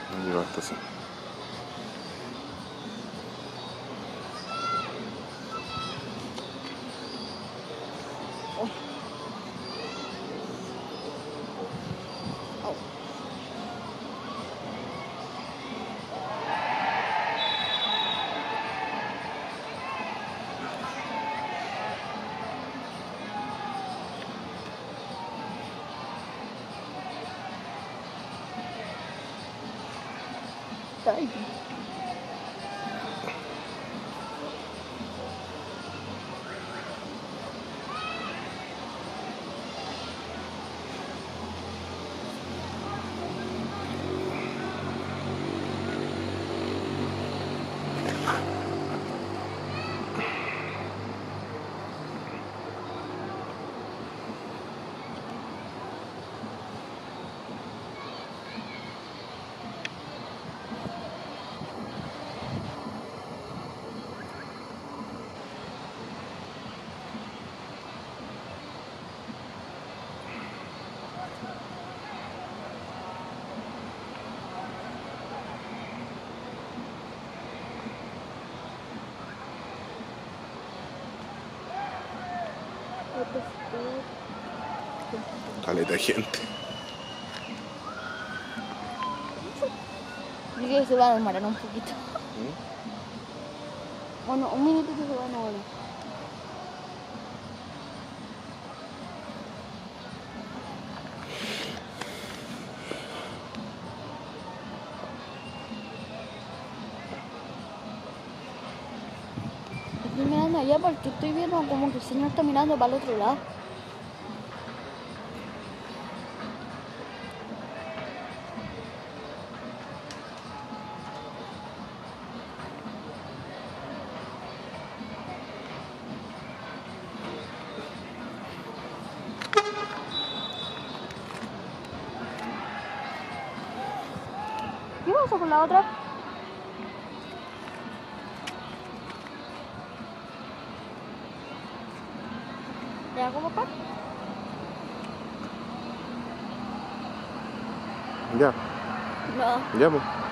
No llegó a la estación. Ay. Caleta de gente. Yo creo que se va a demorar un poquito. Bueno, un minuto que se va a demorar. Estoy mirando allá porque estoy viendo como que el señor está mirando para el otro lado. ¿Qué pasó con la otra? ¿Ya como papá? Ya. No. Ya, pues.